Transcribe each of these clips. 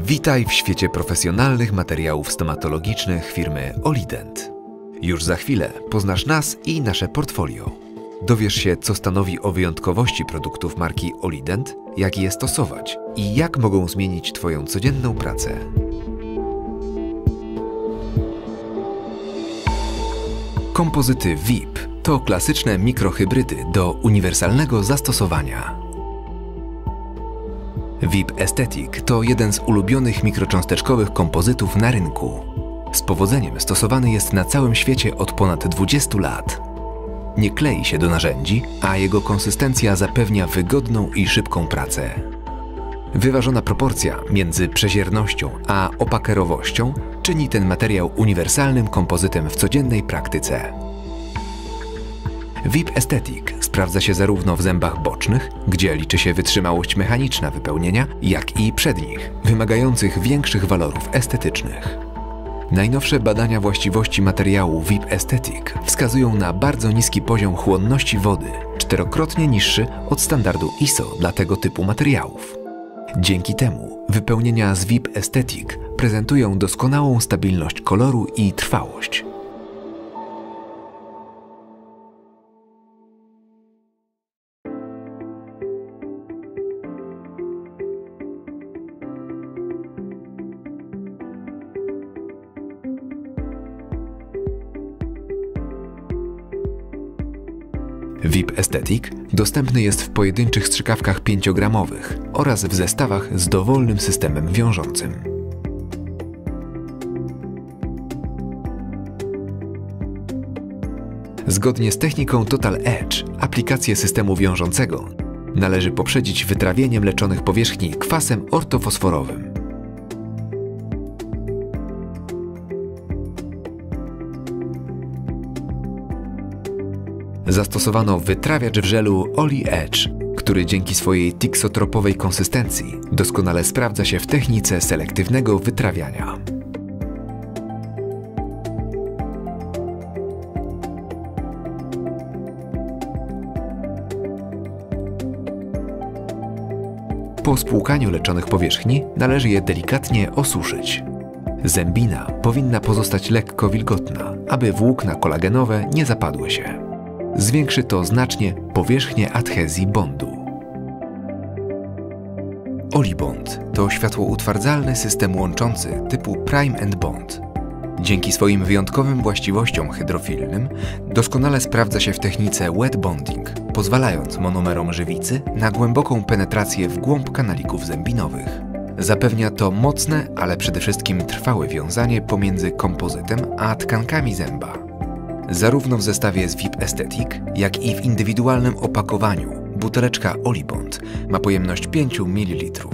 Witaj w świecie profesjonalnych materiałów stomatologicznych firmy Olident. Już za chwilę poznasz nas i nasze portfolio. Dowiesz się, co stanowi o wyjątkowości produktów marki Olident, jak je stosować i jak mogą zmienić Twoją codzienną pracę. Kompozyty VIP to klasyczne mikrohybrydy do uniwersalnego zastosowania. VIP Aesthetic to jeden z ulubionych mikrocząsteczkowych kompozytów na rynku. Z powodzeniem stosowany jest na całym świecie od ponad 20 lat. Nie klei się do narzędzi, a jego konsystencja zapewnia wygodną i szybką pracę. Wyważona proporcja między przeziernością a opakerowością czyni ten materiał uniwersalnym kompozytem w codziennej praktyce. VIP Aesthetic sprawdza się zarówno w zębach bocznych, gdzie liczy się wytrzymałość mechaniczna wypełnienia, jak i przednich, wymagających większych walorów estetycznych. Najnowsze badania właściwości materiału VIP Aesthetic wskazują na bardzo niski poziom chłonności wody, czterokrotnie niższy od standardu ISO dla tego typu materiałów. Dzięki temu wypełnienia z VIP Aesthetic prezentują doskonałą stabilność koloru i trwałość. VIP Aesthetic dostępny jest w pojedynczych strzykawkach 5-gramowych oraz w zestawach z dowolnym systemem wiążącym. Zgodnie z techniką Total Edge, aplikację systemu wiążącego należy poprzedzić wytrawieniem leczonych powierzchni kwasem ortofosforowym. Zastosowano wytrawiacz w żelu Oli Edge, który dzięki swojej tiksotropowej konsystencji doskonale sprawdza się w technice selektywnego wytrawiania. Po spłukaniu leczonych powierzchni należy je delikatnie osuszyć. Zębina powinna pozostać lekko wilgotna, aby włókna kolagenowe nie zapadły się. Zwiększy to znacznie powierzchnię adhezji bondu. Olibond to światłoutwardzalny system łączący typu Prime and Bond. Dzięki swoim wyjątkowym właściwościom hydrofilnym doskonale sprawdza się w technice wet bonding, pozwalając monomerom żywicy na głęboką penetrację w głąb kanalików zębinowych. Zapewnia to mocne, ale przede wszystkim trwałe wiązanie pomiędzy kompozytem a tkankami zęba. Zarówno w zestawie z VIP Aesthetic, jak i w indywidualnym opakowaniu buteleczka Olibond ma pojemność 5 ml.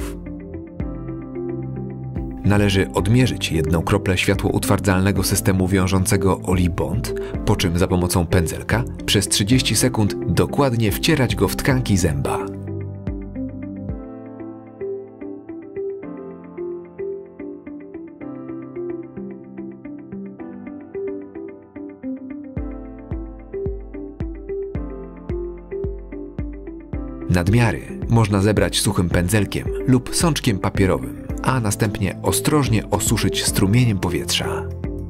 Należy odmierzyć 1 kroplę światłoutwardzalnego systemu wiążącego Olibond, po czym za pomocą pędzelka przez 30 sekund dokładnie wcierać go w tkanki zęba. Nadmiary można zebrać suchym pędzelkiem lub sączkiem papierowym, a następnie ostrożnie osuszyć strumieniem powietrza.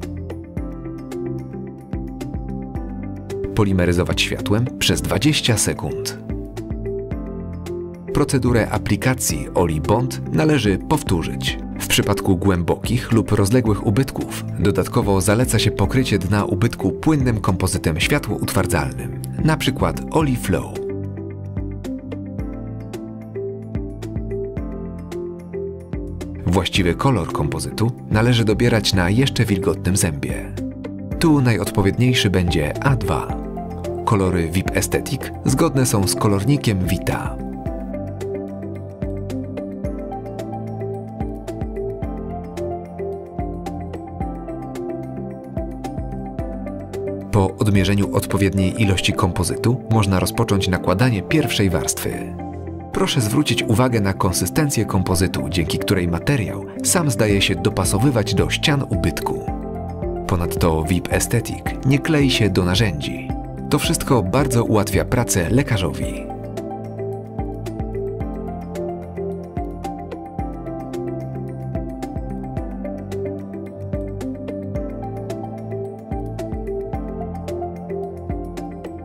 Polimeryzować światłem przez 20 sekund. Procedurę aplikacji Olibond należy powtórzyć. W przypadku głębokich lub rozległych ubytków dodatkowo zaleca się pokrycie dna ubytku płynnym kompozytem światłoutwardzalnym, np. Oliflow. Właściwy kolor kompozytu należy dobierać na jeszcze wilgotnym zębie. Tu najodpowiedniejszy będzie A2. Kolory VIP Aesthetic zgodne są z kolornikiem Vita. Po odmierzeniu odpowiedniej ilości kompozytu można rozpocząć nakładanie pierwszej warstwy. Proszę zwrócić uwagę na konsystencję kompozytu, dzięki której materiał sam zdaje się dopasowywać do ścian ubytku. Ponadto VIP Aesthetic nie klei się do narzędzi. To wszystko bardzo ułatwia pracę lekarzowi.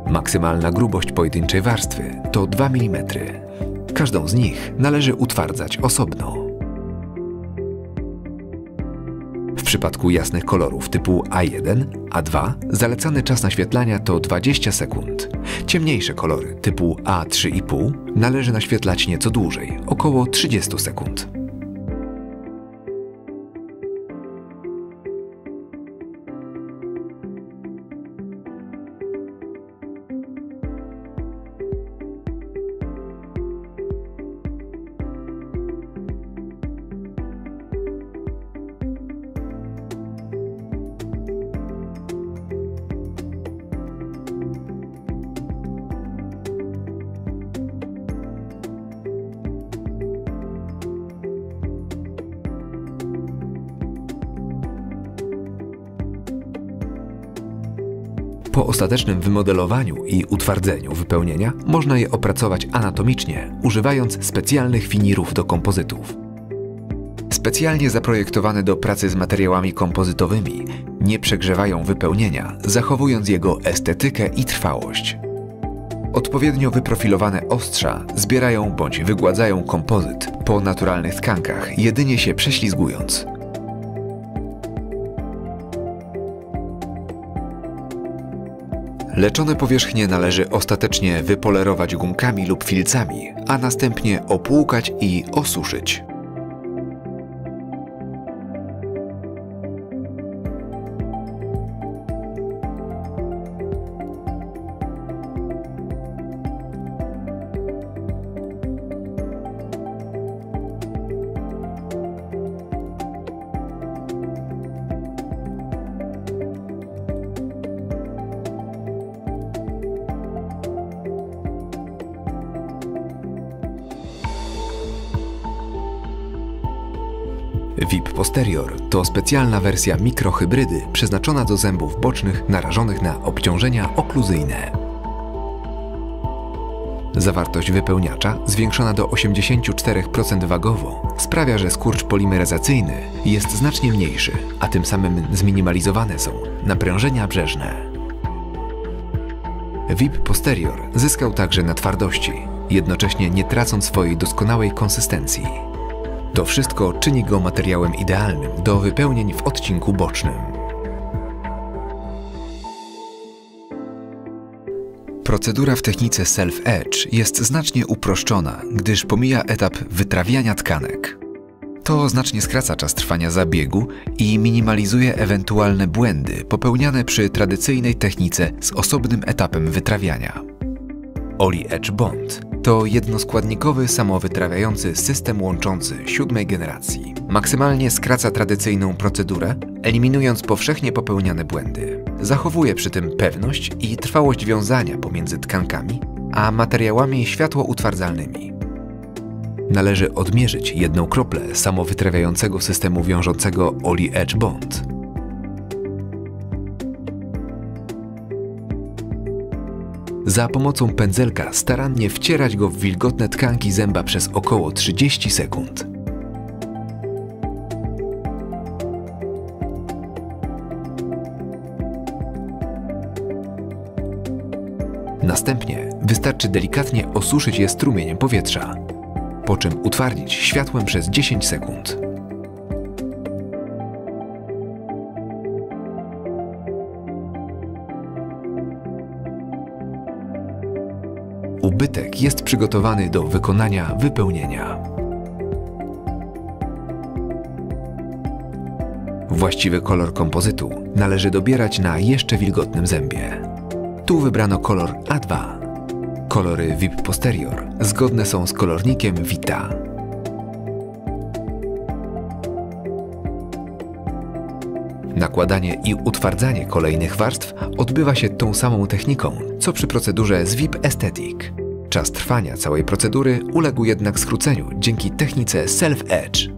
Maksymalna grubość pojedynczej warstwy to 2 mm. Każdą z nich należy utwardzać osobno. W przypadku jasnych kolorów typu A1, A2 zalecany czas naświetlania to 20 sekund. Ciemniejsze kolory typu A3,5 należy naświetlać nieco dłużej, około 30 sekund. Po ostatecznym wymodelowaniu i utwardzeniu wypełnienia można je opracować anatomicznie, używając specjalnych finirów do kompozytów. Specjalnie zaprojektowane do pracy z materiałami kompozytowymi nie przegrzewają wypełnienia, zachowując jego estetykę i trwałość. Odpowiednio wyprofilowane ostrza zbierają bądź wygładzają kompozyt po naturalnych tkankach, jedynie się prześlizgując. Leczone powierzchnie należy ostatecznie wypolerować gumkami lub filcami, a następnie opłukać i osuszyć. VIP Posterior to specjalna wersja mikrohybrydy przeznaczona do zębów bocznych narażonych na obciążenia okluzyjne. Zawartość wypełniacza, zwiększona do 84% wagowo, sprawia, że skurcz polimeryzacyjny jest znacznie mniejszy, a tym samym zminimalizowane są naprężenia brzeżne. VIP Posterior zyskał także na twardości, jednocześnie nie tracąc swojej doskonałej konsystencji. To wszystko czyni go materiałem idealnym do wypełnień w odcinku bocznym. Procedura w technice Self-Etch jest znacznie uproszczona, gdyż pomija etap wytrawiania tkanek. To znacznie skraca czas trwania zabiegu i minimalizuje ewentualne błędy popełniane przy tradycyjnej technice z osobnym etapem wytrawiania. Oli Etch Bond to jednoskładnikowy, samowytrawiający system łączący 7. generacji. Maksymalnie skraca tradycyjną procedurę, eliminując powszechnie popełniane błędy. Zachowuje przy tym pewność i trwałość wiązania pomiędzy tkankami a materiałami światłoutwardzalnymi. Należy odmierzyć 1 kroplę samowytrawiającego systemu wiążącego Oli Etch Bond. Za pomocą pędzelka starannie wcierać go w wilgotne tkanki zęba przez około 30 sekund. Następnie wystarczy delikatnie osuszyć je strumieniem powietrza, po czym utwardzić światłem przez 10 sekund. Ubytek jest przygotowany do wykonania wypełnienia. Właściwy kolor kompozytu należy dobierać na jeszcze wilgotnym zębie. Tu wybrano kolor A2. Kolory VIP Posterior zgodne są z kolornikiem Vita. Nakładanie i utwardzanie kolejnych warstw odbywa się tą samą techniką, co przy procedurze z VIP Aesthetic. Czas trwania całej procedury uległ jednak skróceniu dzięki technice Self-Etch.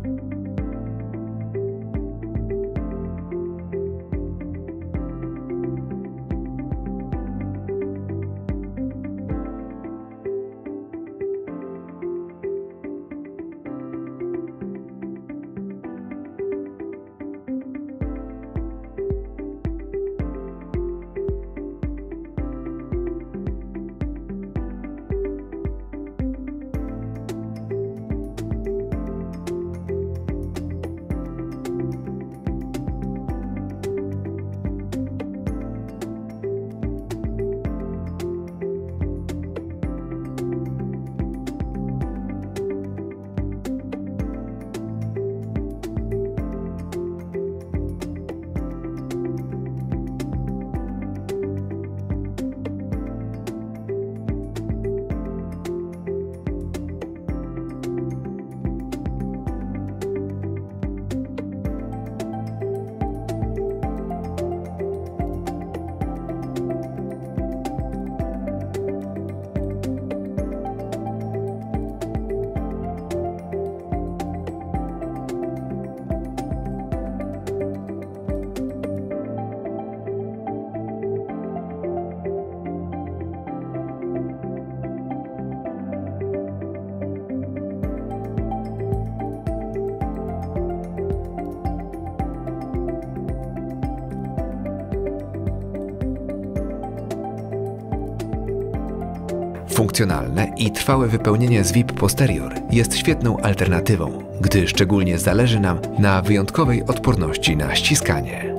Funkcjonalne i trwałe wypełnienie z VIP Posterior jest świetną alternatywą, gdy szczególnie zależy nam na wyjątkowej odporności na ściskanie.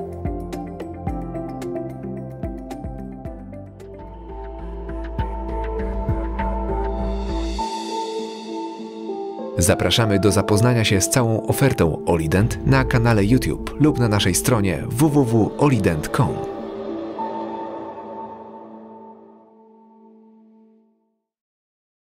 Zapraszamy do zapoznania się z całą ofertą Olident na kanale YouTube lub na naszej stronie www.olident.com.